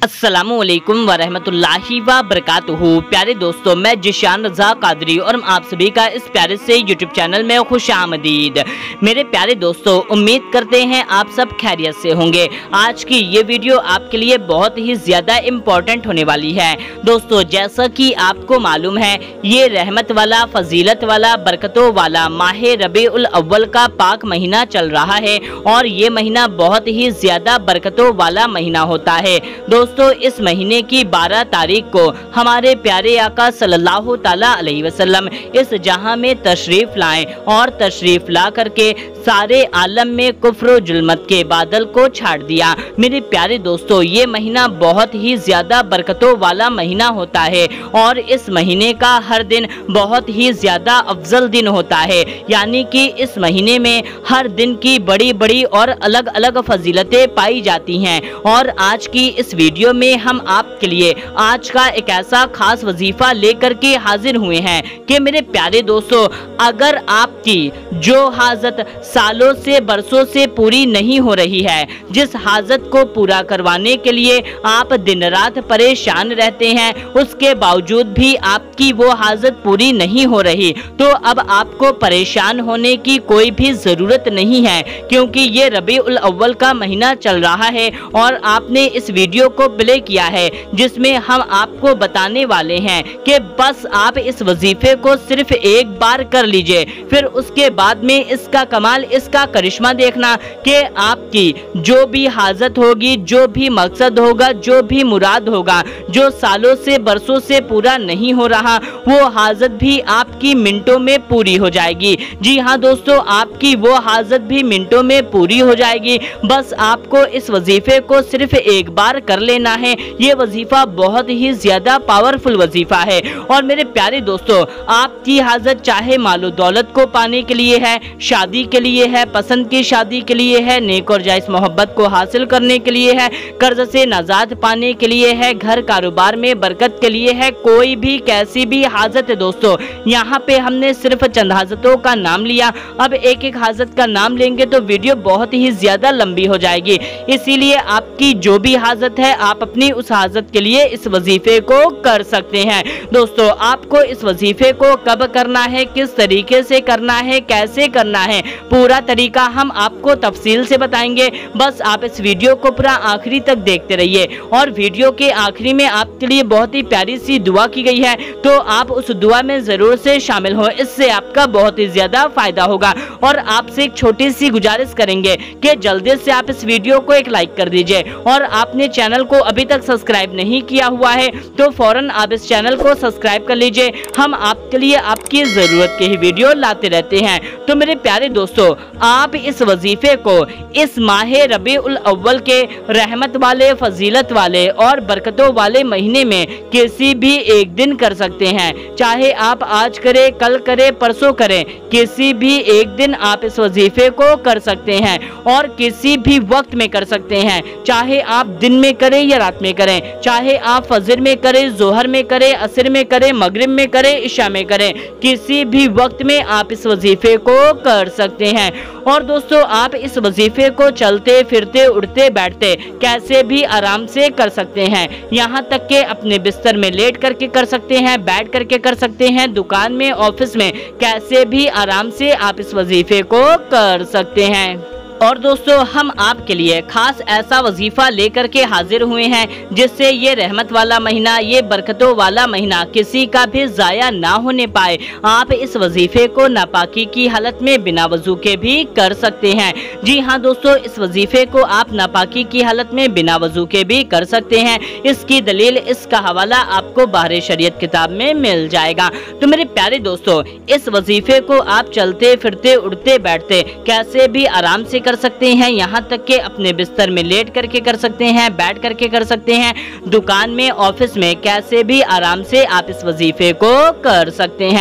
अस्सलामुअलैकुम वरहमतुल्लाहि वबरकातुहू। प्यारे दोस्तों, मैं जिशान रज़ा कादरी और आप सभी का इस प्यारे से यूट्यूब चैनल में खुश आमदीद। मेरे प्यारे दोस्तों, उम्मीद करते हैं आप सब खैरियत से होंगे। आज की ये वीडियो आपके लिए बहुत ही ज़्यादा इम्पोर्टेंट होने वाली है। दोस्तों, जैसा कि आपको मालूम है, ये रहमत वाला, फजीलत वाला, बरकतों वाला माह रबीउल अव्वल का पाक महीना चल रहा है और ये महीना बहुत ही ज़्यादा बरकतों वाला महीना होता है। दोस्तों, इस महीने की 12 तारीख को हमारे प्यारे आका सल्लल्लाहु ताला अलैहि वसल्लम इस जहां में तशरीफ लाए और तशरीफ ला करके सारे आलम में कुफ्र जुल्मत के बादल को छाड़ दिया। मेरे प्यारे दोस्तों, ये महीना बहुत ही ज्यादा बरकतों वाला महीना होता है और इस महीने का हर दिन बहुत ही ज्यादा अफजल दिन होता है। यानी कि इस महीने में हर दिन की बड़ी बड़ी और अलग अलग फजीलतें पाई जाती हैं। और आज की इस वीडियो में हम आपके लिए आज का एक ऐसा खास वजीफा लेकर के हाजिर हुए हैं कि मेरे प्यारे दोस्तों, अगर आपकी जो हाजत सालों से बरसों से पूरी नहीं हो रही है, जिस हाजत को पूरा करवाने के लिए आप दिन रात परेशान रहते हैं, उसके बावजूद भी आपकी वो हाजत पूरी नहीं हो रही, तो अब आपको परेशान होने की कोई भी जरूरत नहीं है, क्योंकि ये रबीउल अव्वल का महीना चल रहा है और आपने इस वीडियो को प्ले किया है जिसमें हम आपको बताने वाले हैं कि बस आप इस वजीफे को सिर्फ एक बार कर लीजिए, फिर उसके बाद में इसका कमाल, इसका करिश्मा देखना कि आपकी जो भी हाजत होगी, जो भी मकसद होगा, जो भी मुराद होगा, जो सालों से बरसों से पूरा नहीं हो रहा, वो हाजत भी आपकी मिनटों में पूरी हो जाएगी। जी हाँ दोस्तों, आपकी वो हाजत भी मिनटों में पूरी हो जाएगी। बस आपको इस वजीफे को सिर्फ एक बार कर लेना है। ये वजीफा बहुत ही ज्यादा पावरफुल वजीफा है और मेरे प्यारे दोस्तों, आपकी हाजत चाहे मालो दौलत को पाने के लिए है, शादी के लिए है, पसंद की शादी के लिए है, नेक और जायज मोहब्बत को हासिल करने के लिए है, कर्ज से नजात पाने के लिए है, घर कारोबार में बरकत के लिए है, कोई भी कैसी भी हाजत है दोस्तों। यहाँ पे हमने सिर्फ चंद हाजतों का नाम लिया, अब एक एक हाजत का नाम लेंगे तो वीडियो बहुत ही ज्यादा लंबी हो जाएगी। इसीलिए आपकी जो भी हाजत है, आप अपनी उस हाजत के लिए इस वजीफे को कर सकते हैं। दोस्तों, आपको इस वजीफे को कब करना है, किस तरीके से करना है, कैसे करना है, पूरा तरीका हम आपको तफसील से बताएंगे। बस आप इस वीडियो को पूरा आखिरी तक देखते रहिए और वीडियो के आखिरी में आपके लिए बहुत ही प्यारी सी दुआ की गई है, तो आप उस दुआ में जरूर से शामिल हो, इससे आपका बहुत ही ज्यादा फायदा होगा। और आपसे एक छोटी सी गुजारिश करेंगे कि जल्दी से आप इस वीडियो को एक लाइक कर दीजिए और आपने चैनल को अभी तक सब्सक्राइब नहीं किया हुआ है तो फौरन आप इस चैनल को सब्सक्राइब कर लीजिए। हम आपके लिए आपकी जरूरत के ही वीडियो लाते रहते हैं। तो मेरे प्यारे दोस्तों, आप इस वजीफे को इस माह रबीउल अव्वल के रहमत वाले, फजीलत वाले और बरकतों वाले महीने में किसी भी एक दिन कर सकते हैं। चाहे आप आज करें, कल करें, परसों करें, किसी भी एक दिन आप इस वजीफे को कर सकते हैं और किसी भी वक्त में कर सकते हैं। चाहे आप दिन में करें या रात में करें, चाहे आप फजर में करें, जोहर में करें, असर में करें, मगरिब में करें, इशा में करें, किसी भी वक्त में आप इस वजीफे को कर सकते हैं। और दोस्तों, आप इस वजीफे को चलते फिरते, उठते बैठते कैसे भी आराम से कर सकते हैं। यहाँ तक कि अपने बिस्तर में लेट करके कर सकते हैं, बैठ करके कर सकते हैं, दुकान में, ऑफिस में, कैसे भी आराम से आप इस वजीफे को कर सकते हैं। और दोस्तों, हम आपके लिए खास ऐसा वजीफा लेकर के हाजिर हुए हैं जिससे ये रहमत वाला महीना, ये बरकतों वाला महीना किसी का भी जाया ना होने पाए। आप इस वजीफे को नापाकी की हालत में बिना वजू के भी कर सकते हैं। जी हाँ दोस्तों, इस वजीफे को आप नापाकी की हालत में बिना वजू के भी कर सकते हैं। इसकी दलील, इसका हवाला आपको बाहर शरीयत किताब में मिल जाएगा। तो मेरे प्यारे दोस्तों, इस वजीफे को आप चलते फिरते, उठते बैठते कैसे भी आराम से कर सकते हैं। यहाँ तक कि अपने बिस्तर में लेट करके कर सकते हैं, बैठ करके कर सकते हैं, दुकान में, ऑफिस में, कैसे भी आराम से आप इस वजीफे को कर सकते हैं।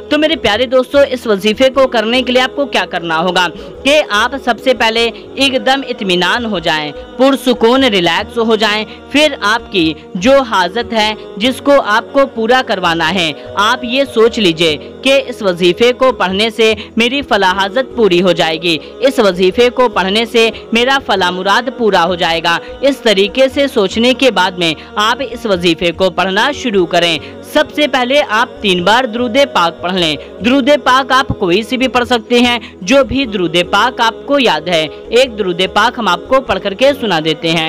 तो मेरे प्यारे दोस्तों, इस वजीफे को करने के लिए आपको क्या करना होगा कि आप सबसे पहले एकदम इत्मीनान हो जाएं, पुरसुकून रिलैक्स हो जाएं। फिर आपकी जो हाजत है जिसको आपको पूरा करवाना है, आप ये सोच लीजिए कि इस वजीफे को पढ़ने से मेरी फला हाजत पूरी हो जाएगी, इस वजीफे को पढ़ने से मेरा फला मुराद पूरा हो जाएगा। इस तरीके से सोचने के बाद में आप इस वजीफे को पढ़ना शुरू करें। सबसे पहले आप 3 बार दुरूद पाक पढ़ लें। दुरूद पाक आप कोई सी भी पढ़ सकते हैं, जो भी दुरूद पाक आपको याद है। एक दुरूद पाक हम आपको पढ़ करके सुना देते हैं,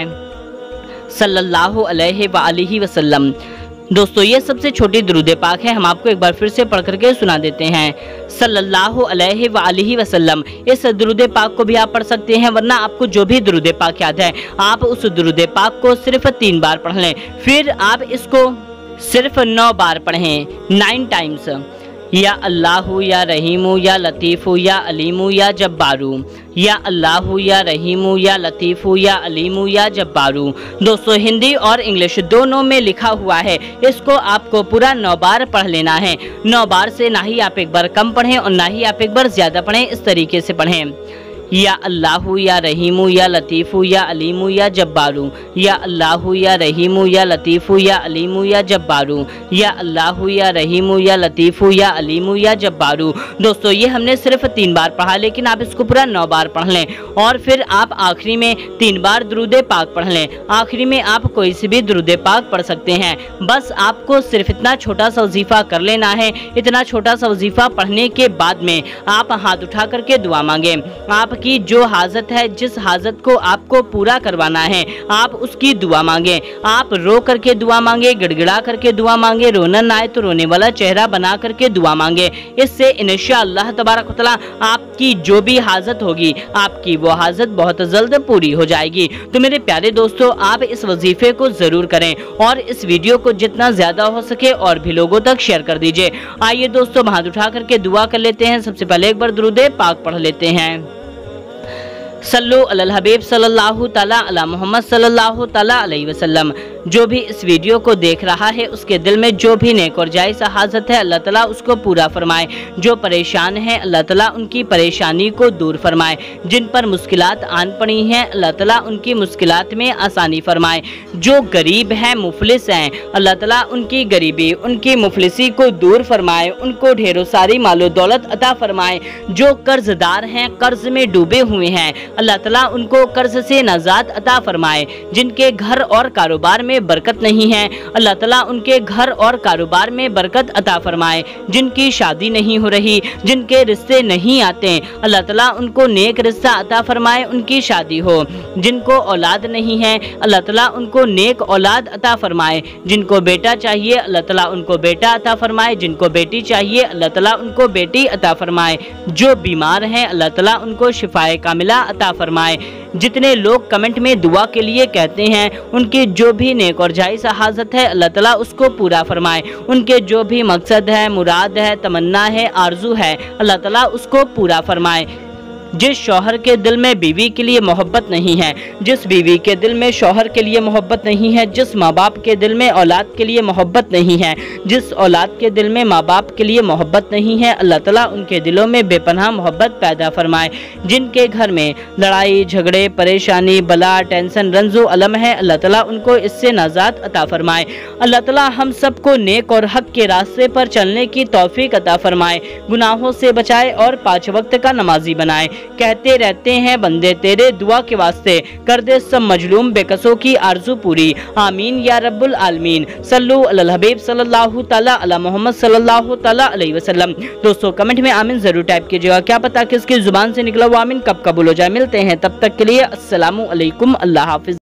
सल्लल्लाहु अलैहि वसल्लम। दोस्तों, ये सबसे छोटी दुरूद पाक है, हम आपको एक बार फिर से पढ़ करके सुना देते हैं, सल्लल्लाहु अलैहि वसल्लम। इस दुरूद पाक को भी आप पढ़ सकते हैं, वरना आपको जो भी दुरूद पाक याद है आप उस दुरूद पाक को सिर्फ 3 बार पढ़ लें। फिर आप इसको सिर्फ 9 बार पढ़ें, 9 टाइम्स। या अल्लाहु या रहीमु या लतीफ़ु या अलीमु या जब्बारू, या अल्लाहु या रहीमु या लतीफ़ु या अलीमु या जब्बारू। दोस्तों, हिंदी और इंग्लिश दोनों में लिखा हुआ है, इसको आपको पूरा 9 बार पढ़ लेना है। 9 बार से ना ही आप एक बार कम पढ़ें और ना ही आप एक बार ज़्यादा पढ़ें, इस तरीके से पढ़ें। या अल्लाहु या रहीमु या लतीफ़ु या अलीमु या जब्बारू, या अल्लाहु या रहीमु या लतीफ़ु या अलीमु या जब्बारू, या अल्लाहु या रहीमु या लतीफ़ु या अलीमु या जब्बारू। दोस्तों, ये हमने सिर्फ 3 बार पढ़ा, लेकिन आप इसको पूरा 9 बार पढ़ लें। और फिर आप आखिरी में 3 बार दुरूद पाक पढ़ लें। आखिरी में आप कोई सी भी दुरूद पाक पढ़ सकते हैं। बस आपको सिर्फ इतना छोटा सा वजीफा कर लेना है। इतना छोटा सा वजीफा पढ़ने के बाद में आप हाथ उठा करके दुआ मांगे। आप की जो हाजत है, जिस हाजत को आपको पूरा करवाना है, आप उसकी दुआ मांगे। आप रो करके दुआ मांगे, गिड़गिड़ा करके दुआ मांगे, रोना ना आए तो रोने वाला चेहरा बना करके दुआ मांगे। इससे इंशाअल्लाह तबारक व तआला आपकी जो भी हाजत होगी, आपकी वो हाजत बहुत जल्द पूरी हो जाएगी। तो मेरे प्यारे दोस्तों, आप इस वजीफे को जरूर करें और इस वीडियो को जितना ज्यादा हो सके और भी लोगों तक शेयर कर दीजिए। आइए दोस्तों, हाथ उठा करके दुआ कर लेते हैं। सबसे पहले एक बार दुरूद पाक पढ़ लेते हैं, सल्लु अलल हबीब सल्लल्लाहु तआला अला मोहम्मद सल्लल्लाहु तआला अलैहि वसल्लम। जो भी इस वीडियो को देख रहा है, उसके दिल में जो भी नेक और जायज़ हाजत है, अल्लाह ताला उसको पूरा फरमाए। जो परेशान है, अल्लाह ताला उनकी परेशानी को दूर फरमाए। जिन पर मुश्किलात आन पड़ी हैं, अल्लाह ताला उनकी मुश्किलात में आसानी फरमाए। जो गरीब हैं, मुफलिस हैं, अल्लाह ताला उनकी गरीबी, उनकी मुफलिसी को दूर फरमाए। उनको ढेरों सारी मालो दौलत अता फरमाए। जो कर्जदार हैं, कर्ज में डूबे हुए हैं, अल्लाह ताला उनको कर्ज से नजात अता फरमाए। जिनके घर और कारोबार में बरकत नहीं है, अल्लाह ताला उनके घर और कारोबार में बरकत अता फरमाए। जिनकी शादी नहीं हो रही, जिनके रिश्ते नहीं आते, अल्लाह ताला उनको नेक रिश्ता अता फरमाए, उनकी शादी हो। जिनको औलाद नहीं है, अल्लाह ताला उनको नेक औलाद अता फरमाए। जिनको बेटा चाहिए, अल्लाह ताला उनको बेटा अता फरमाए। जिनको बेटी चाहिए, अल्लाह ताला उनको बेटी अता फरमाए। जो बीमार हैं, अल्लाह ताला उनको शिफाए कामिला अता फरमाए। जितने लोग कमेंट में दुआ के लिए कहते हैं, उनकी जो भी नेक और जायज़ हाजत है, अल्लाह ताला उसको पूरा फरमाए। उनके जो भी मकसद है, मुराद है, तमन्ना है, आरजू है, अल्लाह ताला उसको पूरा फरमाए। जिस शौहर के दिल में बीवी के लिए मोहब्बत नहीं है, जिस बीवी के दिल में शौहर के लिए मोहब्बत नहीं है, जिस माँ बाप के दिल में औलाद के लिए मोहब्बत नहीं है, जिस औलाद के दिल में माँ बाप के लिए मोहब्बत नहीं है, अल्लाह ताला उनके दिलों में बेपनाह मोहब्बत पैदा फरमाए। जिनके घर में लड़ाई झगड़े, परेशानी, बला, टेंशन, रंजो अलम है, अल्लाह ताला उनको इससे नजात अता फरमाए। अल्लाह ताला हम सबको नेक और हक के रास्ते पर चलने की तौफीक अता फरमाए। गुनाहों से बचाए और 5 वक्त का नमाजी बनाए। कहते रहते हैं बंदे तेरे, दुआ के वास्ते कर दे सब मजलूम बेकसों की आरजू पूरी। आमीन या रब्बुल आलमीन। सल्लु अलल हबीब सल्लल्लाहु तआला अला मोहम्मद सल्लल्लाहु तआला अलैहि वसल्लम। दोस्तों, कमेंट में आमीन जरूर टाइप कीजिएगा। क्या पता किसकी जुबान से निकला वो आमीन कब कबूल हो जाए। मिलते हैं तब तक के लिए अस्सलामु अलैकुम, अल्लाह हाफिज।